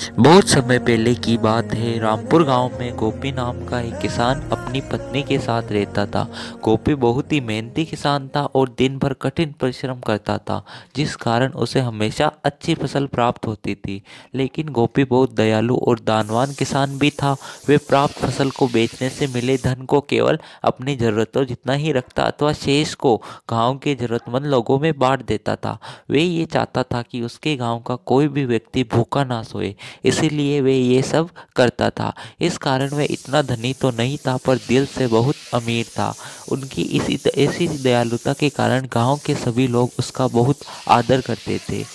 बहुत समय पहले की बात है। रामपुर गांव में गोपी नाम का एक किसान अपनी पत्नी के साथ रहता था। गोपी बहुत ही मेहनती किसान था और दिन भर कठिन परिश्रम करता था, जिस कारण उसे हमेशा अच्छी फसल प्राप्त होती थी। लेकिन गोपी बहुत दयालु और दानवान किसान भी था। वे प्राप्त फसल को बेचने से मिले धन को केवल अपनी जरूरतों जितना ही रखता अथवा शेष को गांव के जरूरतमंद लोगों में बांट देता था। वे ये चाहता था कि उसके गांव का कोई भी व्यक्ति भूखा ना सोए, इसीलिए वे ये सब करता था। इस कारण वह इतना धनी तो नहीं था, पर दिल से बहुत अमीर था। उनकी ऐसी दयालुता के कारण गांव के सभी लोग उसका बहुत आदर करते थे।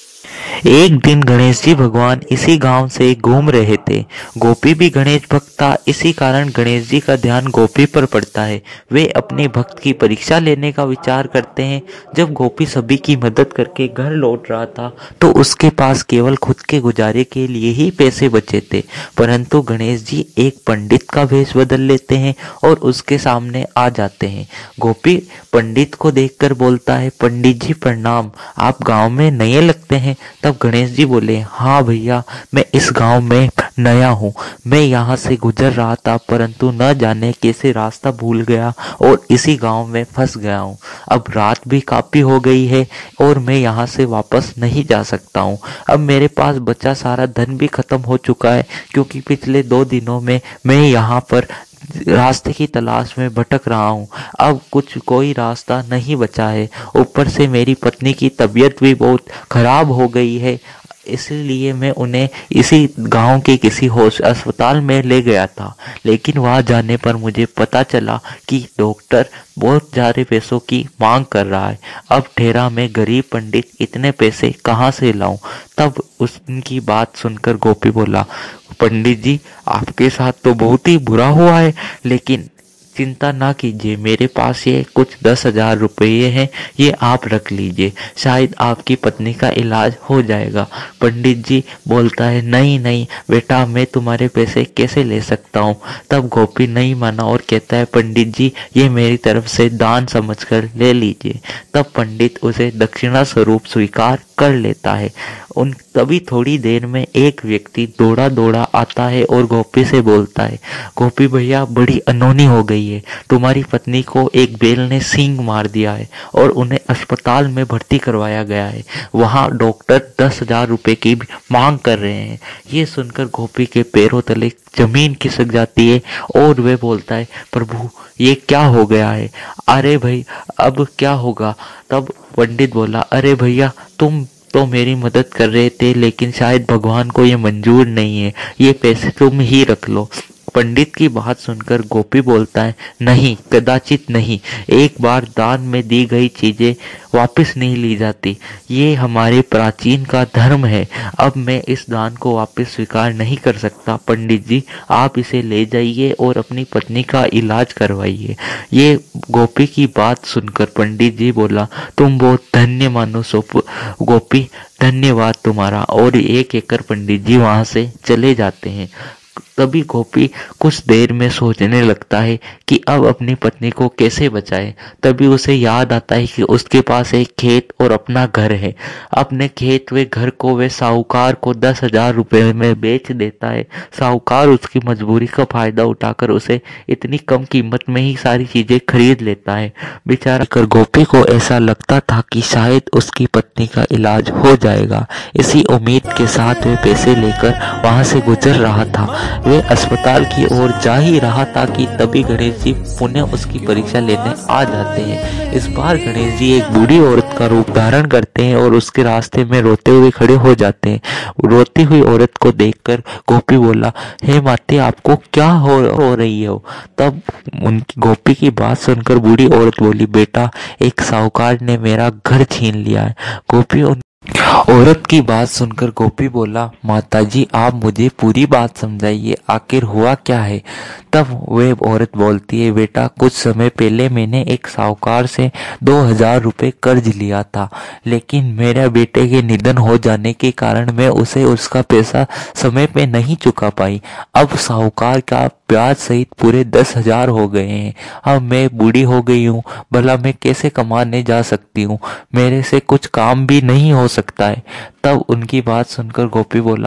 एक दिन गणेश जी भगवान इसी गांव से घूम रहे थे। गोपी भी गणेश भक्त था, इसी कारण गणेश जी का ध्यान गोपी पर पड़ता है। वे अपने भक्त की परीक्षा लेने का विचार करते हैं। जब गोपी सभी की मदद करके घर लौट रहा था तो उसके पास केवल खुद के गुजारे के लिए ही पैसे बचे थे। परंतु गणेश जी एक पंडित का भेष बदल लेते हैं और उसके सामने आ जाते हैं। गोपी पंडित को देखकर बोलता है, पंडित जी प्रणाम, आप गांव में नए लगते हैं। तब गणेश जी बोले, हाँ भैया, मैं इस गांव में नया हूँ। मैं यहाँ से गुजर रहा था, परंतु न जाने कैसे रास्ता भूल गया और इसी गांव में फंस गया हूँ। अब रात भी काफी हो गई है और मैं यहाँ से वापस नहीं जा सकता हूँ। अब मेरे पास बचा सारा धन भी खत्म हो चुका है, क्योंकि पिछले 2 दिनों में मैं यहाँ पर रास्ते की तलाश में भटक रहा हूँ। अब कोई रास्ता नहीं बचा है। ऊपर से मेरी पत्नी की तबीयत भी बहुत खराब हो गई है, इसलिए मैं उन्हें इसी गांव के किसी अस्पताल में ले गया था। लेकिन वहां जाने पर मुझे पता चला कि डॉक्टर बहुत ज़्यादा पैसों की मांग कर रहा है। अब ठहरा, मैं गरीब पंडित इतने पैसे कहाँ से लाऊं। तब उनकी बात सुनकर गोपी बोला, पंडित जी, आपके साथ तो बहुत ही बुरा हुआ है, लेकिन चिंता ना कीजिए, मेरे पास ये कुछ 10,000 रुपये हैं, ये आप रख लीजिए, शायद आपकी पत्नी का इलाज हो जाएगा। पंडित जी बोलता है, नहीं नहीं बेटा, मैं तुम्हारे पैसे कैसे ले सकता हूँ। तब गोपी नहीं माना और कहता है, पंडित जी, ये मेरी तरफ से दान समझकर ले लीजिए। तब पंडित उसे दक्षिणा स्वरूप स्वीकार कर लेता है। तभी थोड़ी देर में एक व्यक्ति दौड़ा दौड़ा आता है और गोपी से बोलता है, गोपी भैया, बड़ी अनहोनी हो गई है। तुम्हारी पत्नी को एक बैल ने सींग मार दिया है और उन्हें अस्पताल में भर्ती करवाया गया है। वहां डॉक्टर 10,000 रुपए की मांग कर रहे हैं। ये सुनकर गोपी के पैरों तले जमीन खिसक जाती है और वह बोलता है, प्रभु, ये क्या हो गया है। अरे भाई, अब क्या होगा। तब पंडित बोला, अरे भैया, तुम तो मेरी मदद कर रहे थे, लेकिन शायद भगवान को ये मंजूर नहीं है, ये पैसे तुम ही रख लो। पंडित की बात सुनकर गोपी बोलता है, नहीं, कदाचित नहीं, एक बार दान में दी गई चीजें वापस नहीं ली जाती। ये हमारे प्राचीन का धर्म है। अब मैं इस दान को वापस स्वीकार नहीं कर सकता। पंडित जी, आप इसे ले जाइए और अपनी पत्नी का इलाज करवाइए। ये गोपी की बात सुनकर पंडित जी बोला, तुम बहुत धन्य मानो गोपी, धन्यवाद तुम्हारा। और एक एक पंडित जी वहां से चले जाते हैं। तभी गोपी कुछ देर में सोचने लगता है कि अब अपनी पत्नी को कैसे बचाए। तभी उसे याद आता है कि उसके पास एक खेत और अपना घर है। अपने खेत व घर को वे साहूकार को 10,000 रुपए में बेच देता है। साहूकार उसकी मजबूरी का फायदा उठाकर उसे इतनी कम कीमत में ही सारी चीजें खरीद लेता है। बेचारा कर गोपी को ऐसा लगता था कि शायद उसकी पत्नी का इलाज हो जाएगा। इसी उम्मीद के साथ वे पैसे लेकर वहां से गुजर रहा था। वे अस्पताल की ओर जा ही रहा था कि तभी गणेश जी पुनः उसकी परीक्षा लेने आ जाते हैं। इस बार गणेश जी एक बूढ़ी औरत का रूप धारण करते हैं और उसके रास्ते में रोते हुए खड़े हो जाते हैं। रोती हुई औरत को देखकर गोपी बोला, हे माते, आपको क्या हो रही हो। तब उनकी गोपी की बात सुनकर बूढ़ी औरत बोली, बेटा, एक साहूकार ने मेरा घर छीन लिया है। गोपी औरत की बात सुनकर गोपी बोला, माताजी, आप मुझे पूरी बात समझाइए, आखिर हुआ क्या है। तब वे औरत बोलती है, बेटा, कुछ समय पहले मैंने एक साहूकार से 2,000 रुपये कर्ज लिया था, लेकिन मेरे बेटे के निधन हो जाने के कारण मैं उसे उसका पैसा समय पे नहीं चुका पाई। अब साहूकार का ब्याज सहित पूरे 10,000 हो गए हैं। अब मैं बूढ़ी हो गई हूँ, भला मैं कैसे कमाने जा सकती हूँ, मेरे से कुछ काम भी नहीं हो सकता है। तब उनकी बात सुनकर गोपी बोला,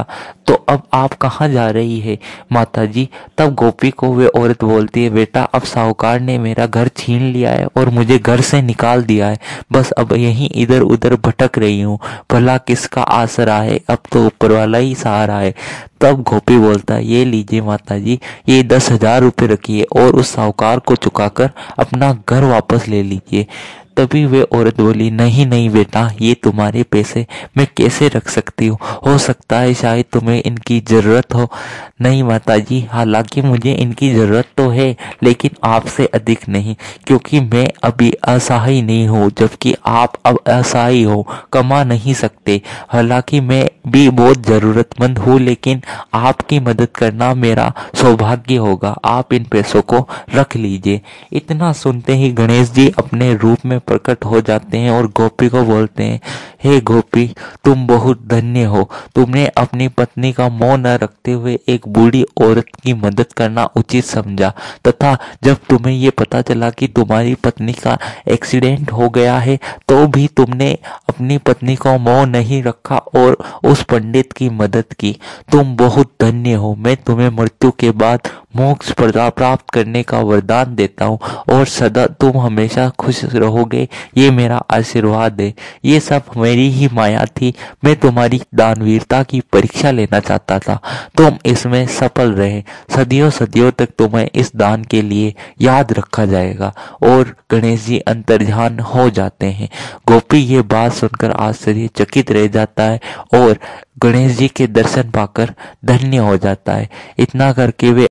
तो अब आप कहाँ जा रही है माता जी? तब गोपी को वे औरत बोलती है, बेटा अब साहूकार ने मेरा घर छीन लिया है और मुझे घर से निकाल दिया है। बस अब यहीं इधर उधर भटक रही हूँ। भला किसका आसरा है? अब तो ऊपर वाला ही सहारा है। तब गोपी बोलता है, ये लीजिए माता जी, ये 10,000 रुपये रखिए और उस साहूकार को चुकाकर अपना घर वापस ले लीजिए। तभी वे औरत बोली, नहीं नहीं बेटा, ये तुम्हारे पैसे मैं कैसे रख सकती हूँ? हो सकता है शायद तुम्हें इनकी ज़रूरत हो। नहीं माता जी, हालांकि मुझे इनकी ज़रूरत तो है, लेकिन आपसे अधिक नहीं, क्योंकि मैं अभी असहाय नहीं हूँ, जबकि आप अब असहाय हो, कमा नहीं सकते। हालांकि मैं भी बहुत ज़रूरतमंद हूँ, लेकिन आपकी मदद करना मेरा सौभाग्य होगा। आप इन पैसों को रख लीजिए। इतना सुनते ही गणेश जी अपने रूप में प्रकट हो जाते हैं और गोपी को बोलते हैं, हे गोपी, तुम बहुत धन्य हो। तुमने अपनी पत्नी का मोह न रखते हुए एक बूढ़ी औरत की मदद करना उचित समझा, तथा जब तुम्हें ये पता चला कि तुम्हारी पत्नी का एक्सीडेंट हो गया है, तो भी तुमने अपनी पत्नी को मोह नहीं रखा और उस पंडित की मदद की। तुम बहुत धन्य हो। मैं तुम्हें मृत्यु के बाद मोक्ष प्राप्त करने का वरदान देता हूँ और सदा तुम हमेशा खुश रहोगे, ये मेरा आशीर्वाद है। ये सब मेरी ही माया थी। मैं तुम्हारी दानवीरता की परीक्षा लेना चाहता था। तुम इसमें सफल रहे। सदियों सदियों तक तुम्हें इस दान के लिए याद रखा जाएगा। और गणेश जी अंतर्ध्यान हो जाते हैं। गोपी ये बात सुनकर आश्चर्यचकित रह जाता है और गणेश जी के दर्शन पाकर धन्य हो जाता है। इतना करके वे